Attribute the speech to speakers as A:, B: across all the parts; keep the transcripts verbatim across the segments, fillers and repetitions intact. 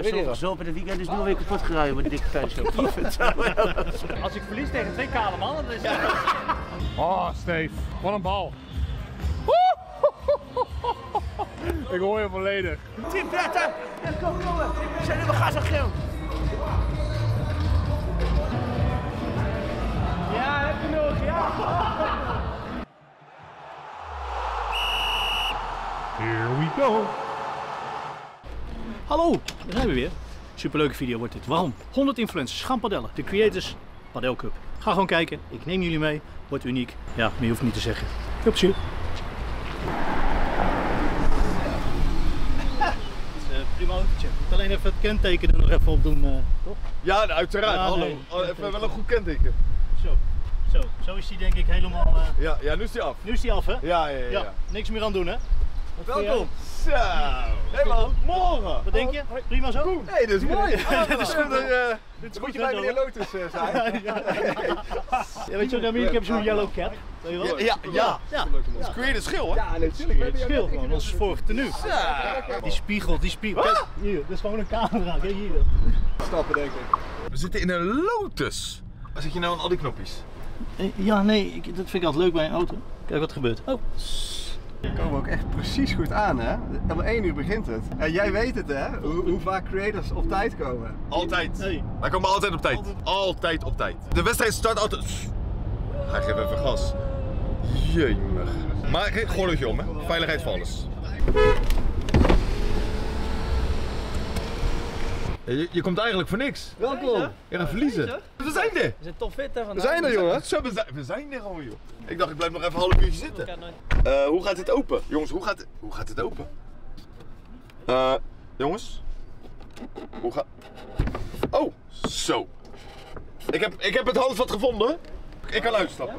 A: Zo gezopen, het weekend is nu alweer kapot gereden met de dikke fanshop.
B: Als ik verlies tegen twee kale mannen, dan is het...
C: Oh, Steve, wat een bal. Ik hoor je volledig.
A: Team Petter! Ja, kom jongen! We zijn nu bij gas en geel.
B: Ja, heb je nog, ja!
C: Here we go.
D: Hallo, daar zijn we weer. Superleuke video wordt dit. Waarom? honderd influencers gaan padellen. De Creators Padel Cup. Ga gewoon kijken. Ik neem jullie mee. Wordt uniek. Ja, meer hoef ik niet te zeggen. Veel plezier. Prima autootje. Ik moet alleen even het kenteken er nog even op doen, uh, toch?
C: Ja, uiteraard.
D: Ja,
C: Hallo.
D: nee.
C: Oh, even wel een goed kenteken.
D: Zo, zo, zo is die denk ik helemaal... Uh...
C: Ja, ja, nu is die af.
D: Nu is die af, hè?
C: Ja, ja, ja.
D: Ja, niks meer aan doen, hè? Wat
C: Welkom. Zo. Hey man, morgen.
D: Wat denk je? Prima zo?
C: Nee, hey, dit is mooi. Dit is goed.
D: Dit is
C: Moet
D: goed
C: je bij
D: zo,
C: meneer
D: hè?
C: Lotus uh, zijn?
D: Ja, weet je wat, ik heb zo'n yellow cap. Weet je wel?
C: Ja, ja.
D: Ja.
C: Dat is creëer schil, hè?
D: Ja, natuurlijk. Het scheelt gewoon, ons vorig tenue. Die spiegel, die spiegel. Kijk, hier, dat is gewoon een camera. Kijk hier.
C: Stappen, denk ik. We zitten in een Lotus. Waar zit je nou aan al die knopjes?
D: Ja, nee, ik, dat vind ik altijd leuk bij een auto. Kijk wat er gebeurt. Oh.
E: We komen ook echt precies goed aan, hè? Om één uur begint het. En jij weet het, hè? Hoe, hoe vaak creators op tijd komen.
C: Altijd.
D: Nee.
C: Wij komen altijd op tijd. Altijd op tijd. De wedstrijd start altijd... Hij geeft even gas. Jemig. Maar geen gordeltje om, hè? Veiligheid voor alles. Je, je komt eigenlijk voor niks.
E: Welkom.
C: Je gaat verliezen. We zijn er.
B: We zijn toch fit, hè,
E: We
B: vandaag.
E: zijn er, jongens.
C: Zo, we, zijn, we zijn er gewoon, joh. Ik dacht, ik blijf nog even een half uurtje zitten. Uh, hoe gaat dit open? Jongens, hoe gaat, hoe gaat dit open? Uh, jongens? Hoe gaat... Oh, zo. Ik heb, ik heb het handvat gevonden. Ik kan uitstappen.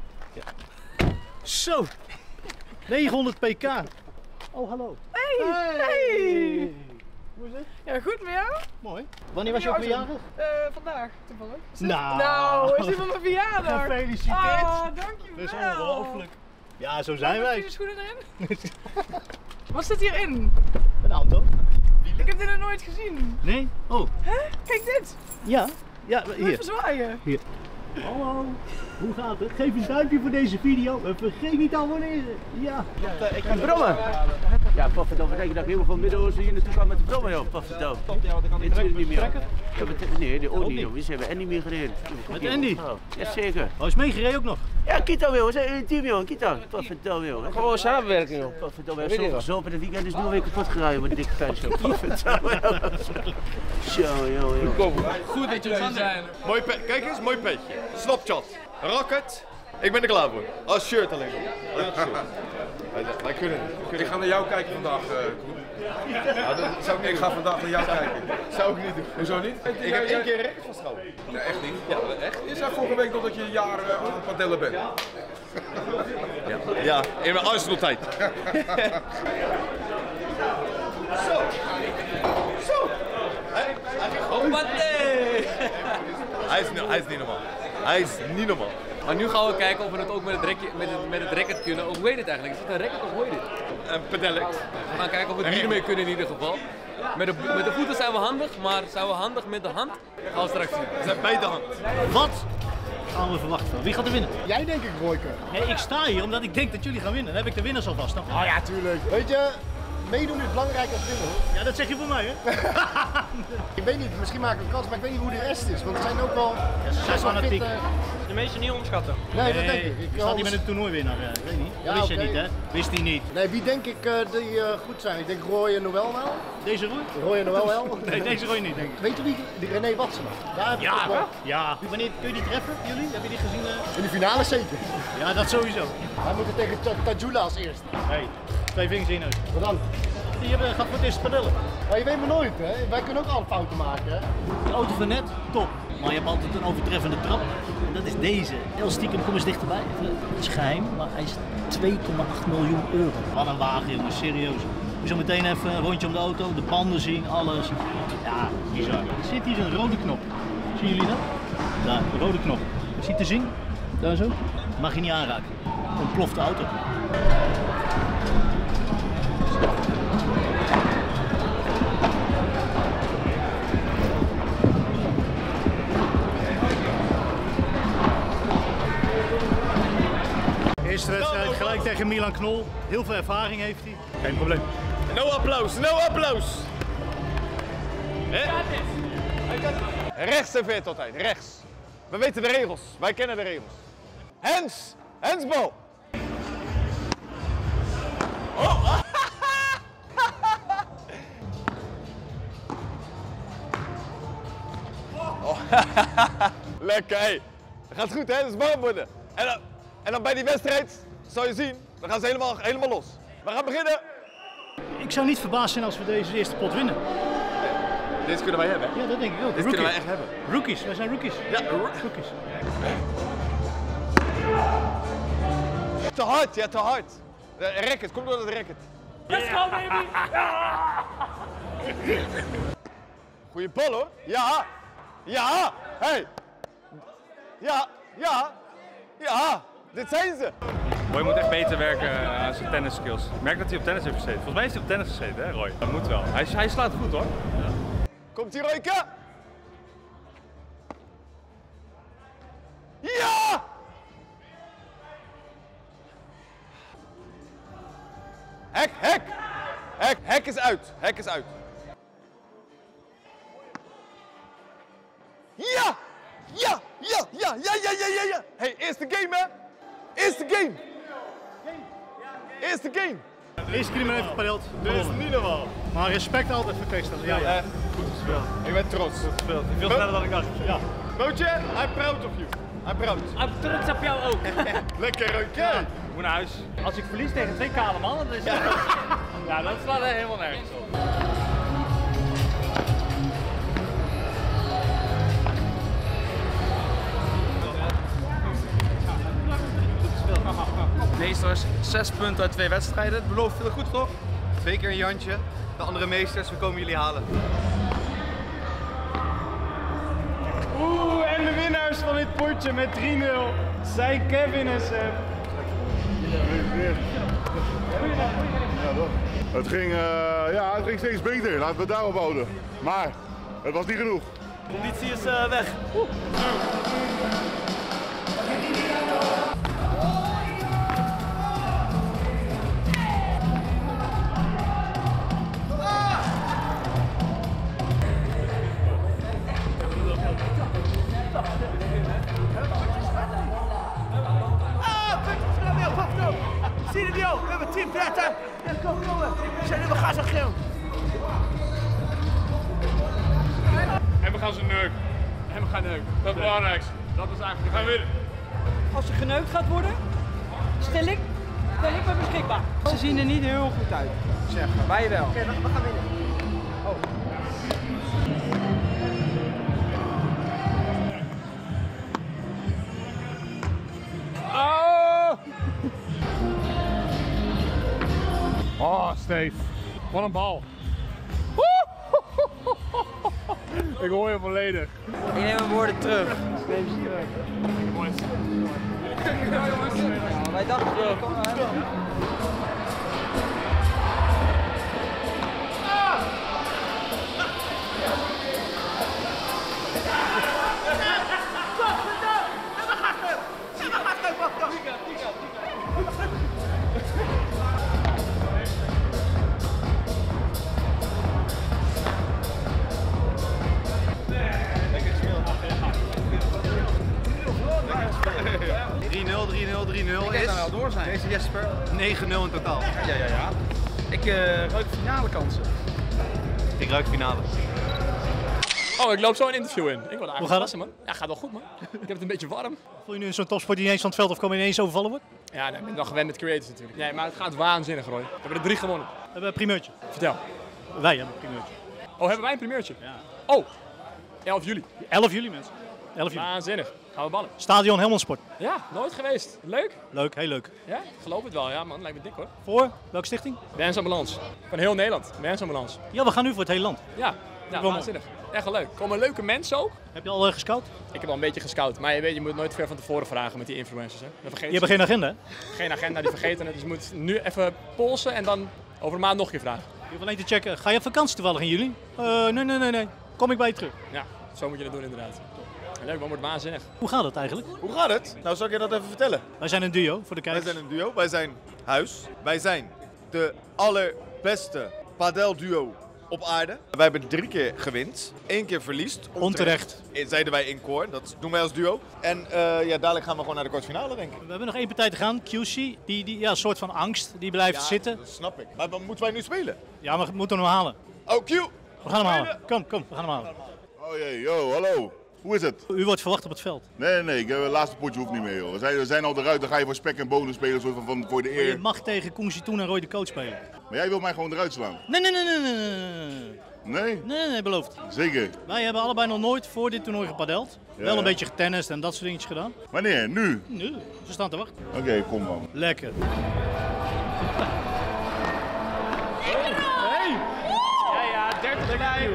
D: Zo. negenhonderd pk. Oh, hallo.
F: Hey! Hey!
D: Hoe is het?
F: Ja, goed met jou?
D: Mooi. Wanneer was je ook weer jarig?
F: Uh, vandaag, toevallig. Is dit-
D: Nou.
F: Nou, is dit van mijn verjaardag?
D: Gefeliciteerd.
F: Oh, dankjewel.
D: Dat is ongelooflijk. Ja, zo zijn
F: Wat
D: wij.
F: zit je schoenen erin? Wat zit hierin?
D: Een auto.
F: Ik heb dit nog nooit gezien.
D: Nee? Oh.
F: Hè? Kijk dit.
D: Ja. Ja, hier.
F: Even zwaaien.
D: Hier. Hallo. Hoe gaat het? Geef een duimpje voor deze video en vergeet niet te abonneren. Ja.
A: Ik ga brommen. Ja, pofferdomme, denk je dat ik helemaal van Midden-Oosten hier naartoe kan met de brommen, joh. Pofferdomme. Dit is niet meer. Ja, met, nee, de ook niet, joh. Ze hebben Andy meer gereden.
D: Met Andy?
A: Oh, jazeker.
D: Oh, is meegereden ook nog?
A: Ja, Kita wil, we zijn in een team, joh. Kita. Pofferdomme, joh.
B: Gewoon samenwerking, joh.
A: Pofferdomme, we hebben zo gezopen, het weekend is nu alweer kapot gereden met de dikke fanshop. Pofferdomme, joh. Zo, joh, joh.
B: Goed dat jullie er zijn.
C: Mooi pe Kijk eens, mooi petje. Snapchat. Rocket. Ik ben er klaar voor. Als shirt alleen. Alleen als shirt. Wij, wij kunnen het.
G: Ik ga naar jou kijken vandaag, uh, Koen.
C: Ja, dat zou ik,
G: Ik ga vandaag naar jou kijken.
C: zou ik niet doen.
G: Hoezo niet?
C: Ik heb één keer een record vastgehouden.
G: Nee, echt niet. Ja, echt? Je zei vorige week nog dat je een jaar uh, aan het padellen bent.
C: Ja, in mijn Arsenal tijd. Zo. Zo. Hij, hij ging gewoon. Hij is, hij is niet normaal. Hij is niet normaal.
B: Maar nu gaan we kijken of we het ook met het, rekje, met het, met het racket kunnen. Of hoe heet het eigenlijk? Is het een racket of hoe heet het?
C: Een pedelect.
B: We gaan kijken of we het hiermee kunnen in ieder geval. Met de, met de voeten zijn we handig, maar zijn we handig met de hand? Gaan we straks zien.
C: We zijn bij de hand.
D: Wat gaan we verwachten van? Wie gaat er winnen?
E: Jij denk ik, Royke.
D: Nee, ik sta hier omdat ik denk dat jullie gaan winnen. Dan heb ik de winnaars alvast. Dan...
E: Oh ja, tuurlijk. Weet je, meedoen is belangrijker dan winnen, hoor.
D: Ja, dat zeg je voor mij, hè?
E: Ik weet niet, misschien maken we kans, maar ik weet niet hoe de rest is. Want er zijn ook wel...
D: ze zijn
E: best wel
D: fanatiek.
E: fit, uh,
B: De meeste niet onderschatten.
E: Nee, dat denk ik.
D: Ik
E: ik
D: sta hier met een toernooiwinnaar. uh, Ik weet niet.
E: Ja,
D: Wist je
E: oké.
D: niet, hè? Wist hij niet.
E: Nee, wie denk ik uh, die uh, goed zijn? Ik denk Roy en Noël wel.
D: Deze roei?
E: Roy en Noël wel.
D: Nee, deze roei niet, denk ik.
E: Weet je wie? Die René Watsen. Daar heb ik
D: Ja,
E: ook wel.
D: ja. Wanneer kun je die treffen, jullie? Hebben jullie die gezien? uh?
E: In de finale zeker.
D: Ja, dat sowieso.
E: Wij moeten tegen Ta- Tajula als eerste.
D: Hey, twee vingers in je neus.
E: Wat dan?
D: Die hebben, gaat voor het eerst padellen.
E: Maar je weet maar nooit, hè? Wij kunnen ook al fouten maken, hè?
D: De auto van net, top. Maar je hebt altijd een overtreffende trap. En dat is deze. Heel stiekem, kom eens dichterbij. Het is geheim, maar hij is twee komma acht miljoen euro. Wat een wagen, jongens, serieus. Je zo meteen even een rondje om de auto, de banden zien, alles. Ja, bizar. Er zit hier een rode knop. Zien jullie dat? Daar, een rode knop. Is die te zien? Daar zo. Mag je niet aanraken. Ontploft de auto. tegen Milan Knol. Heel veel ervaring heeft hij. Geen probleem.
C: No applaus, no applaus. Rechts serveert altijd, rechts. We weten de regels, wij kennen de regels. Hens, hensbal. Oh. Oh. Lekker, hé. Dat gaat goed, hè? Dat is warm worden. En dan, en dan bij die wedstrijd, zal je zien, dan gaan ze helemaal, helemaal los. We gaan beginnen.
D: Ik zou niet verbaasd zijn als we deze eerste pot winnen.
C: Dit kunnen wij hebben.
D: Ja, dat denk ik ook.
C: Dit kunnen wij echt hebben.
D: Rookies, wij zijn rookies.
C: Ja,
D: rookies.
C: Te hard, ja, te hard. De racket, kom door het racket.
F: Let's go, baby!
C: Goeie bal hoor. Ja. Ja. Hey. Ja. Ja. Ja. Dit zijn ze.
H: Roy moet echt beter werken aan zijn tennis skills. Ik merk dat hij op tennis heeft gezeten. Volgens mij is hij op tennis gezeten, hè Roy? Dat moet wel. Hij, hij slaat goed hoor. Ja.
C: Komt hier Royke? Ja! Hek, hek! Hek, hek is uit. Hek is uit. Ja! Ja! Ja! Ja! Ja! Ja! Ja! Ja! Ja! Hey, eerste game hè? Eerste game! Eerste game!
D: Eerste keer maar even gepadeeld.
C: Dit is niet normaal.
D: Maar respect altijd voor Kees. Ja, ja.
C: Echt goed gespeeld. Ik ben trots. Goed gespeeld.
D: Veel sneller dan ik dacht. Ja.
C: Bootje, I'm proud of you. I'm proud.
F: I'm trots op jou ook.
C: Lekker Royke.
H: Moet naar huis.
D: Als ik verlies tegen twee kale mannen, dan is het...
H: Ja, dat slaat er helemaal nergens op.
G: Meesters, zes punten uit twee wedstrijden. Het belooft veel goed, toch?
E: Twee keer een Jantje. De andere meesters, we komen jullie halen.
I: Oeh, en de winnaars van dit potje met drie nul zijn Kevin en Sam.
J: Het ging, uh, ja, het ging steeds beter, laten we het daarop houden. Maar het was niet genoeg.
A: De conditie is uh, weg. Oeh. Silvio, we hebben tien punten. En kom, kom. We zijn helemaal gas en geel.
H: En we gaan ze neuken. En we gaan neuken. Dat is het belangrijkste. Dat is eigenlijk. We gaan winnen.
F: Als er geneukt gaat worden, stel ik, stel ik me beschikbaar. Ze zien er niet heel goed uit, zeg maar. Wij wel. Oké, okay, we gaan winnen. Oh.
H: Oh, Steve. Wat een bal. Ik hoor je volledig.
F: Ik neem mijn woorden terug. Ik neem ze terug. Ja, wij dachten terug. Kom maar.
E: drie nul, drie nul, drie nul is,
G: wel door zijn.
E: deze Jesper, negen nul in totaal.
G: Ja, ja, ja. Ik uh, ruik finale kansen.
E: Ik ruik finale.
B: Oh, ik loop zo een interview in. Ik word
D: Hoe gaat het?
B: man. Ja, gaat wel goed man. Ik heb het een beetje warm.
D: Voel je nu zo'n topsport die ineens van het veld of komen ineens overvallen wordt?
B: Ja, nee, ik ben wel gewend met creators natuurlijk. Nee, maar het gaat waanzinnig, Roy. We hebben er drie gewonnen.
D: We hebben een primeurtje.
B: Vertel.
D: Wij hebben een primeurtje.
B: Oh, hebben wij een primeurtje?
D: Ja.
B: Oh, elf juli.
D: elf juli mensen. elf juli.
B: Waanzinnig. Gaan we ballen.
D: Stadion Helmond Sport.
B: Ja, nooit geweest. Leuk?
D: Leuk, heel leuk.
B: Ja, ik geloof het wel. Ja man, lijkt me dik hoor.
D: Voor? Welke stichting?
B: Bands Ambulance. Van heel Nederland. Bands Ambulance.
D: Ja, we gaan nu voor het hele land.
B: Ja, ja
D: wel
B: waanzinnig. Echt wel leuk. Er komen leuke mensen ook.
D: Heb je al uh, gescout?
B: Ik heb al een beetje gescout. Maar je weet, je moet nooit ver van tevoren vragen met die influencers. Hè. Dan vergeet
D: Je hebt geen agenda, hè?
B: Geen agenda, die vergeten het. Dus je moet nu even polsen en dan over een maand nog een keer vragen.
D: Je hoeft alleen te checken. Ga je op vakantie toevallig in juli? Uh, nee, nee, nee, nee. Kom ik bij je terug.
B: Ja, zo moet je dat doen inderdaad.
K: Leuk man, wordt waanzinnig.
D: Hoe gaat het eigenlijk?
C: Hoe gaat het? Nou, zal ik je dat even vertellen?
D: Wij zijn een duo voor de kijkers.
C: Wij zijn een duo, wij zijn Huis. Wij zijn de allerbeste padelduo op aarde. Wij hebben drie keer gewint, één keer verliest.
D: Onterecht.
C: Zeiden wij in koor, dat doen wij als duo. En uh, ja, dadelijk gaan we gewoon naar de kwartfinale, denk ik.
D: We hebben nog één partij te gaan, Q C. Die, die ja, een soort van angst, die blijft
C: ja,
D: zitten.
C: Dat snap ik. Maar moeten wij nu spelen?
D: Ja, maar we moeten hem halen.
C: Oh, Q!
D: We gaan hem halen. Kom, kom, we gaan hem halen.
J: Oh jee, yo, hallo. Hoe is het?
D: U wordt verwacht op het veld.
J: Nee, nee, nee, ik heb het laatste potje hoeft niet meer, joh. We zijn, we zijn al eruit, dan ga je voor spek en bonen spelen, soort van, van voor de eer.
D: Je mag tegen Koen Sitoen en Roy de Coach spelen.
J: Maar jij wil mij gewoon eruit slaan?
D: Nee, nee, nee, nee, nee, nee.
J: Nee?
D: Nee, nee, nee, beloofd.
J: Zeker?
D: Wij hebben allebei nog nooit voor dit toernooi gepadeld.
J: Ja,
D: Wel een
J: ja.
D: beetje getennist en dat soort dingetjes gedaan.
J: Wanneer? Nu?
D: Nu, ze staan te wachten.
J: Oké, okay, kom dan.
D: Lekker.
I: Hey! Ja, ja, dertig erbij.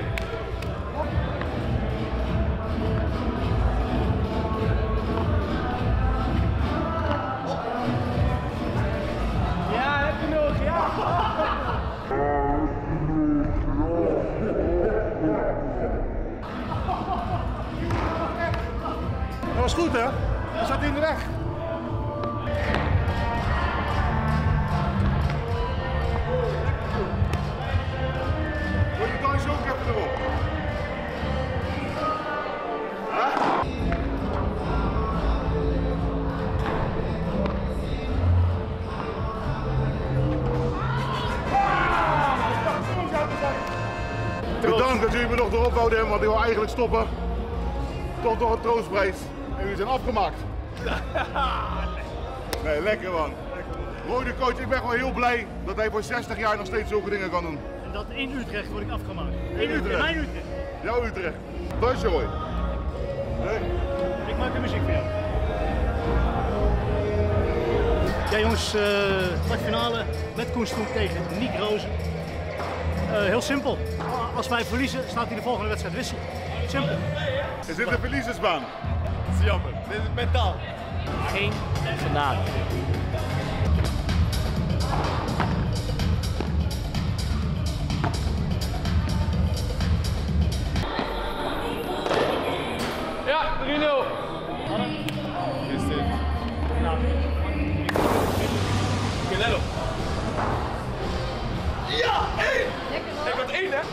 I: Ja, heb je nog, ja.
J: Dat was goed, hè? Hij zat in de weg. Gooi je thuis ook even erop. Huh? Bedankt dat jullie me nog erop wouden hebben, want ik wil eigenlijk stoppen. Toch nog een troostprijs. En jullie zijn afgemaakt. Nee, lekker man. Roy de Coach, ik ben gewoon heel blij dat hij voor zestig jaar nog steeds zulke dingen kan doen.
D: En dat in Utrecht word ik afgemaakt.
J: In
D: In Utrecht,
J: Utrecht.
D: mijn Utrecht.
J: Jouw Utrecht. Dat is je Roy. Nee.
D: Ik maak de muziek voor jou. Ja jongens, uh, kwartfinale met Koen Sitoen tegen Nick Rozen. Uh, heel simpel. Als wij verliezen, staat hij de volgende wedstrijd wissel. Simpel.
J: Is dit een verliezersbaan?
C: Dat is jammer. Dit is mentaal.
D: Geen genade.
B: Ja, drie nul.
C: Is dit?
B: Canelo. Ja, één! Ik had één, hè?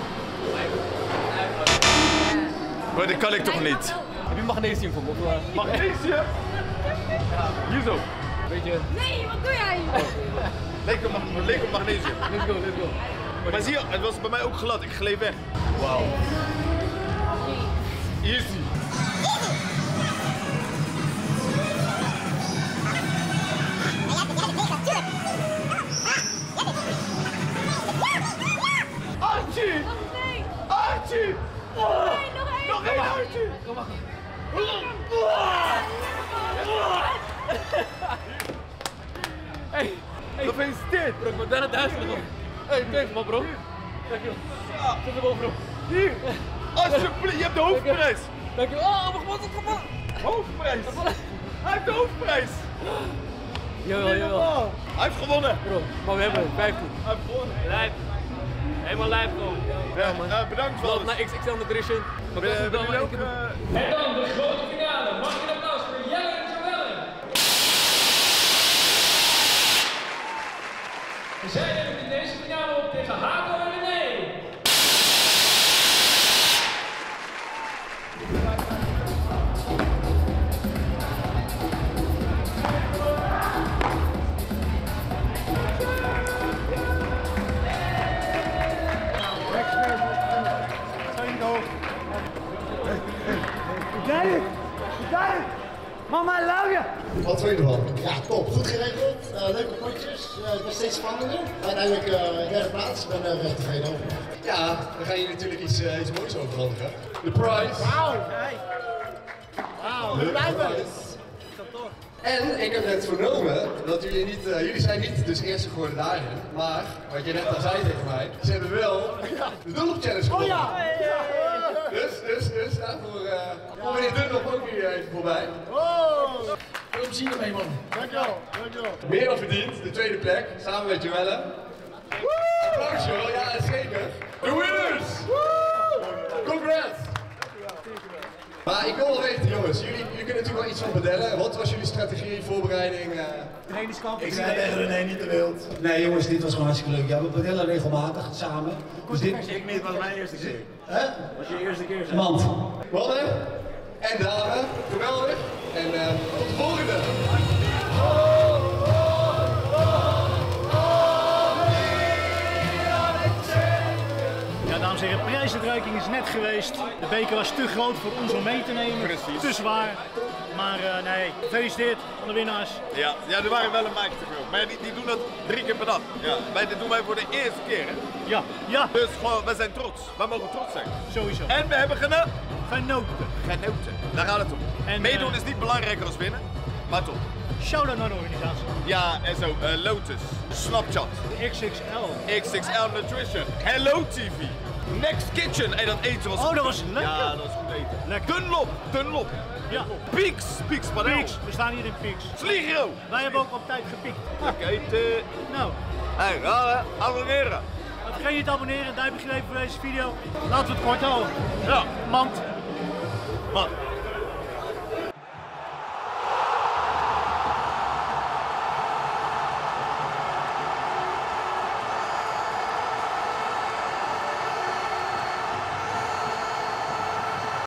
C: Maar dat kan ik toch niet?
B: Heb je magnesium voor me? Of, uh... Magnesium? Ja. Hier zo. Beetje...
L: Nee, wat doe jij?
C: Leek op, mag leek op magnesium.
B: Let's go, let's go.
C: Maar zie je, het was bij mij ook glad. Ik gleed weg. Wauw. Easy.
B: Archie! Archie!
L: Nee, nog één!
B: Nog één, Archie! Kom maar. Hey, hey, gefeliciteerd! Bro, ik ben bijna duizelig op. Hey, thanks man bro. Dankjewel. Ja, zit er bovenop. Hier! Alsjeblieft, je hebt de hoofdprijs! Dankjewel. Oh, wacht, wacht, wacht, wacht. Hoofdprijs! Hij heeft de hoofdprijs! Jawel, jawel.
C: Hij heeft gewonnen!
B: Bro, maar we hebben vijftien.
C: Hij heeft gewonnen!
B: Lijp. Helemaal lijp gewoon.
C: Ja, man. Uh, bedankt voor
B: Loop
C: alles.
B: naar X X L Nutrition.
C: Ben je ben ook? Uh...
B: En dan de grote finale. Mag je een applaus voor Jelle en Joelle? Zij hebben in deze finale op tegen Hato en René.
F: Mama, I love you!
M: Wat vind je ervan? Ja, top. Goed geregeld. Uh, leuke potjes. Uh, het was steeds spannender. Uiteindelijk uh, derde plaats. Ik ben er uh, tevreden over. Ja, dan ga je natuurlijk iets, uh, iets moois overhandigen. De prize. Wauw! Wauw, de prijs. En ik heb net vernomen dat jullie niet, uh, jullie zijn niet dus eerste geworden daarin, maar wat je net al zei tegen mij, ze hebben wel de Dunlop Challenge gewonnen. Oh ja! Dus, dus, dus, daarvoor uh, komt meneer Dunlop ook hier even voorbij. Oh! Veel plezier ermee, man. Dankjewel, dankjewel. Meer dan verdiend, de tweede plek, samen met Joelle. Applaus joh, ja zeker. The winners! Congrats! Maar ik wil wel weten, jongens, jullie, jullie kunnen natuurlijk wel iets van padellen. Wat was jullie strategie, voorbereiding? Uh...
F: Trainingskamp?
K: Ik zei tegen René niet te wild. Nee jongens, dit was gewoon hartstikke leuk. Ja, we padellen regelmatig samen. Dus dit...
J: Ik niet, was mijn eerste keer.
K: Hè?
J: Was je eerste keer?
K: Want.
M: Mannen en dames, geweldig. En uh, tot de volgende.
D: Ja, dames en heren, prijsuitreiking is net geweest. De beker was te groot voor ons om mee te nemen.
C: Precies.
D: Te zwaar. Maar uh, nee, gefeliciteerd aan de winnaars.
C: Ja, ja, er waren wel een maatje te veel. Maar die, die doen dat drie keer per dag. Ja, wij, dit doen wij voor de eerste keer. Hè?
D: Ja, ja.
C: Dus gewoon, we zijn trots. Wij mogen trots zijn.
D: Sowieso.
C: En we hebben geno
D: genoten.
C: Genoten. Daar gaat het om.
D: En,
C: meedoen
D: uh,
C: is niet belangrijker als winnen, maar top.
D: Shout-out naar de organisatie.
C: Ja, en zo. Uh, Lotus, Snapchat,
D: X X L,
C: X X L Nutrition, Hello T V, Next Kitchen. En dat eten was
D: Oh,
C: goed.
D: dat was lekker.
C: Ja, dat was goed eten.
D: Lekker.
C: Dunlop, Dunlop.
D: Ja.
C: Peaks, Peaks Panel.
D: Peaks, we staan hier in Peaks.
C: Sligro.
D: Wij hebben ook op tijd gepikt.
C: Oké, okay, te...
D: Nou.
C: Hey, ja, abonneren.
D: Vergeet niet te abonneren, duimpje geven voor deze video. Laten we het kort houden.
C: Ja.
D: Want.
C: Wat?